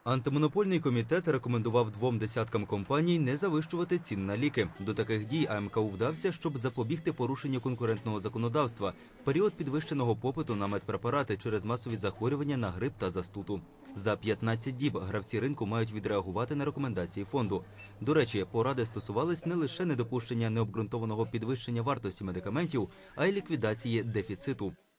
Антимонопольний комітет рекомендував 2 десяткам компаній не завищувати цін на ліки. До таких дій АМКУ вдався, щоб запобігти порушенню конкурентного законодавства в період підвищеного попиту на медпрепарати через масові захворювання на грип та застуду. За 15 діб гравці ринку мають відреагувати на рекомендації фонду. До речі, поради стосувались не лише недопущення необґрунтованого підвищення вартості медикаментів, а й ліквідації дефіциту.